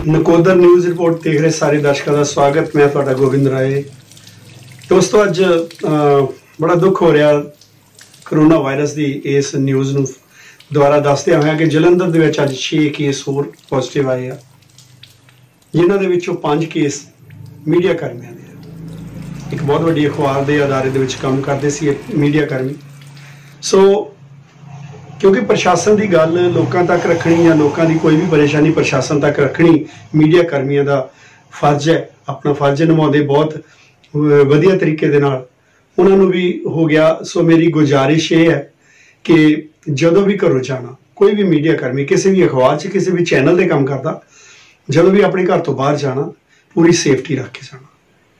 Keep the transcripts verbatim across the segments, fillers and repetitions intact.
Nakodar news report देख रहे सारे दर्शकों का स्वागत। मैं ਤੁਹਾਡਾ गोविंद राय। दोस्तों अज बड़ा दुख हो रहा करोना वायरस की इस न्यूज़ ਨੂੰ ਦੁਆਰਾ ਦੱਸਦਿਆਂ ਹੋਇਆ ਕਿ ਜਲੰਧਰ ਦੇ ਵਿੱਚ ਅੱਜ छे केस ਹੋਰ ਪੋਜ਼ਿਟਿਵ ਆਏ ਆ, ਜਿਨ੍ਹਾਂ ਦੇ ਵਿੱਚੋਂ पांच केस मीडिया कर्मियों ਦੇ। एक बहुत ਵੱਡੀ ਅਖਬਾਰ ਦੇ ਅਦਾਰੇ ਦੇ ਵਿੱਚ ਕੰਮ ਕਰਦੇ ਸੀ मीडिया कर्मी। सो क्योंकि प्रशासन की गल लोगों तक रखनी या लोगों की कोई भी परेशानी प्रशासन तक रखनी मीडिया कर्मियों का फर्ज है, अपना फर्ज निभाते बहुत वधिया तरीके दे नाल उन्होंने भी हो गया। सो मेरी गुजारिश ये है कि जदों भी घरों जाना कोई भी मीडिया कर्मी किसी भी अखबार च किसी भी चैनल से काम करता, जदों भी अपने घर तो बाहर जाना पूरी सेफ्टी रख के जाना,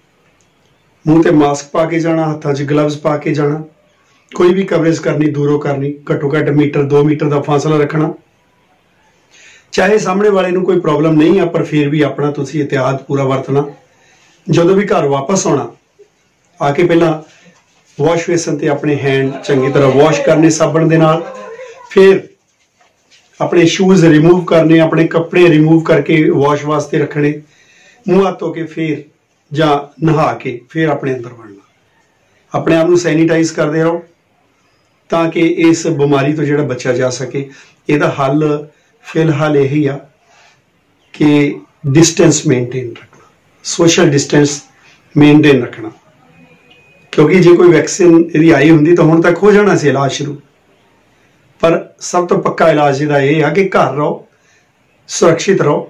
मूँह ते मास्क पा के जाना, हत्थों च ग्लव्स पा के जाना, कोई भी कवरेज करनी दूरों करनी, घट्टो घट्ट मीटर दो मीटर का फासला रखना। चाहे सामने वाले नूं कोई प्रॉब्लम नहीं है पर फिर भी अपना तुसीं एहतियात पूरा वरतना। जदों भी घर वापस आना आके पहला वॉश बेसन ते अपने हैंड चंगी तरह वॉश करने साबण दे नाल, फिर अपने शूज रिमूव करने, अपने कपड़े रिमूव करके वॉश वास्ते रखने, मूँह हाथ धो के फिर जां नहा के फिर अपने अंदर वड़ना, अपने आप नूं सैनीटाइज करते रहो ताकि इस बीमारी तो जिहड़ा बचा जा सके। इहदा हल फिलहाल यही आ कि डिस्टेंस मेनटेन रखना, सोशल डिस्टेंस मेनटेन रखना, क्योंकि जे कोई वैक्सीन यदि आई होंदी तो हुण तक हो जाना सी इलाज शुरू। पर सब तो पक्का इलाज इहदा यह है कि घर रहो, सुरक्षित रहो,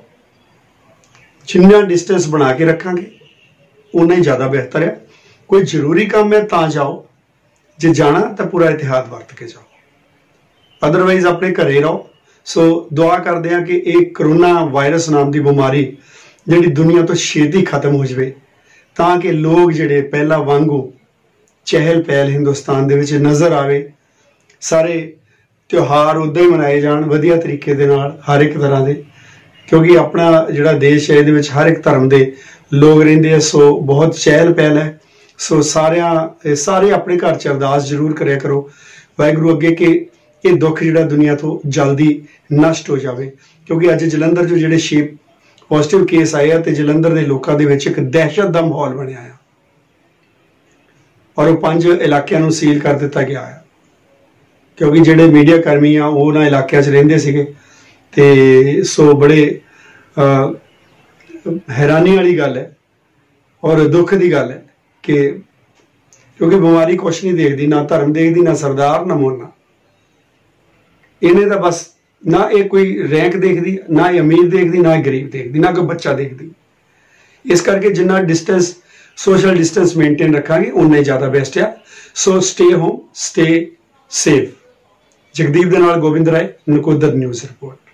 जिन्ना डिस्टेंस बना के रखांगे उन्ना ही ज़्यादा बेहतर है। कोई जरूरी काम है तो जाओ, जे जाना तो पूरा इतिहाद वरत के जाओ, अदरवाइज अपने घरे रहो। सो दुआ करते हैं कि एक करोना वायरस नाम की बीमारी जी दुनिया तो छेती खत्म हो जाए, ताकि लोग जिहड़े पहला वांगू चहल पहल हिंदुस्तान दे विच नज़र आवे, सारे त्योहार उदा ही मनाए जान वधिया तरीके दे नाल हर एक तरह के, क्योंकि अपना जिहड़ा देश है इहदे विच हर एक धर्म के लोग रहिंदे आ। सो बहुत चहल पहल है। सो सारे सारे अपने घर च अरदास जरूर करिया करो वाहिगुरू अगे कि ये दुख जिहड़ा दुनिया तो जल्दी नष्ट हो जाए, क्योंकि अज जलंधर जो जिहड़े छे पॉजिटिव केस आए हैं तो जलंधर के लोगों के विच एक दहशत का माहौल बनया है और वो पांच इलाकों नूं सील कर दिता गया है, क्योंकि जिहड़े मीडिया कर्मी आ वो उन्हां इलाकों च रहिंदे सीगे। ते सो बड़े हैरानी वाली गल है और दुख की गल है कि क्योंकि बीमारी कुछ नहीं देखती, ना धर्म देखती, ना सरदार, ना मोना, इन्हें तो बस ना ये कोई रैंक देखती, ना ये अमीर देखती, ना गरीब देखती, ना कोई बच्चा देखती। इस करके जिन्ना डिस्टेंस सोशल डिस्टेंस मेनटेन रखांगे उन्ना ही ज़्यादा बेस्ट है। So stay home, stay safe. Jagdeep दे नाल गोविंद राय, नकोदर न्यूज़ रिपोर्ट।